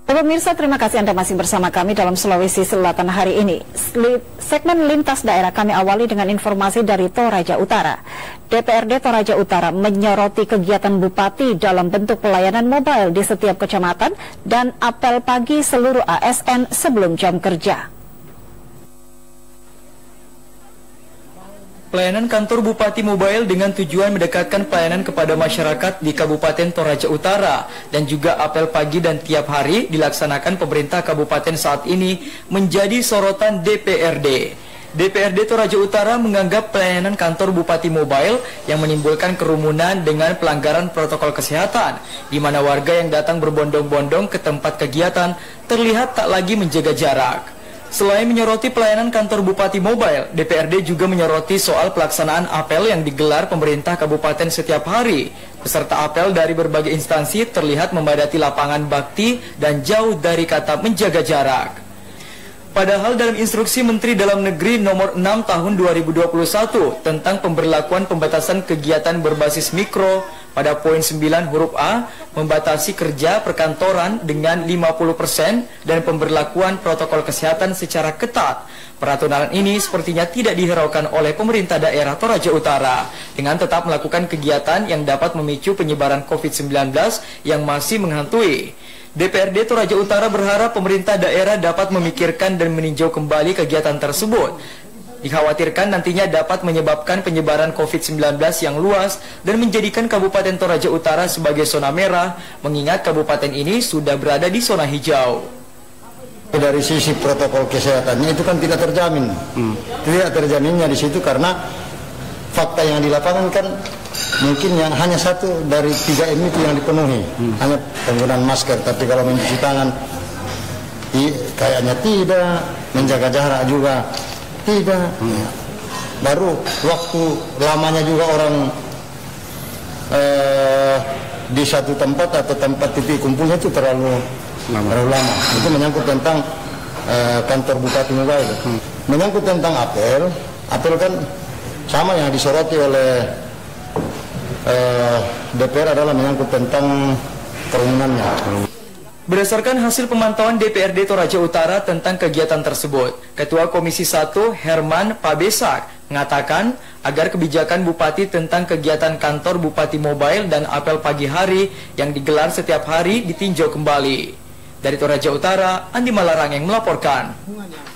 Pemirsa, terima kasih Anda masih bersama kami dalam Sulawesi Selatan hari ini. Segmen lintas daerah kami awali dengan informasi dari Toraja Utara. DPRD Toraja Utara menyoroti kegiatan Bupati dalam bentuk pelayanan mobile di setiap kecamatan dan apel pagi seluruh ASN sebelum jam kerja. Pelayanan kantor Bupati Mobile dengan tujuan mendekatkan pelayanan kepada masyarakat di Kabupaten Toraja Utara dan juga apel pagi dan tiap hari dilaksanakan pemerintah kabupaten saat ini menjadi sorotan DPRD. DPRD Toraja Utara menganggap pelayanan kantor Bupati Mobile yang menimbulkan kerumunan dengan pelanggaran protokol kesehatan, di mana warga yang datang berbondong-bondong ke tempat kegiatan terlihat tak lagi menjaga jarak. Selain menyoroti pelayanan kantor Bupati Mobile, DPRD juga menyoroti soal pelaksanaan apel yang digelar pemerintah kabupaten setiap hari. Peserta apel dari berbagai instansi terlihat memadati lapangan bakti dan jauh dari kata menjaga jarak. Padahal dalam instruksi Menteri Dalam Negeri nomor 6 tahun 2021 tentang pemberlakuan pembatasan kegiatan berbasis mikro pada poin 9 huruf A, membatasi kerja perkantoran dengan 50% dan pemberlakuan protokol kesehatan secara ketat. Peraturan ini sepertinya tidak dihiraukan oleh pemerintah daerah Toraja Utara dengan tetap melakukan kegiatan yang dapat memicu penyebaran COVID-19 yang masih menghantui. DPRD Toraja Utara berharap pemerintah daerah dapat memikirkan dan meninjau kembali kegiatan tersebut. Dikhawatirkan nantinya dapat menyebabkan penyebaran COVID-19 yang luas dan menjadikan Kabupaten Toraja Utara sebagai zona merah, mengingat kabupaten ini sudah berada di zona hijau. Dari sisi protokol kesehatannya itu kan tidak terjamin. Tidak terjaminnya di situ karena fakta yang di lapangan kan mungkin yang hanya 1 dari 3M itu yang dipenuhi, hanya penggunaan masker. Tapi kalau mencuci tangan kayaknya tidak, menjaga jarak juga tidak. Baru waktu lamanya juga orang di satu tempat atau tempat titik kumpulnya itu terlalu lama. Itu menyangkut tentang kantor Bupati Mobile. Menyangkut tentang apel kan sama yang disoroti oleh DPR adalah menyangkut tentang kerumunannya. Berdasarkan hasil pemantauan DPRD Toraja Utara tentang kegiatan tersebut, Ketua Komisi 1 Herman Pabesak mengatakan agar kebijakan Bupati tentang kegiatan kantor Bupati Mobile dan apel pagi hari yang digelar setiap hari ditinjau kembali. Dari Toraja Utara, Andi Malarangeng melaporkan.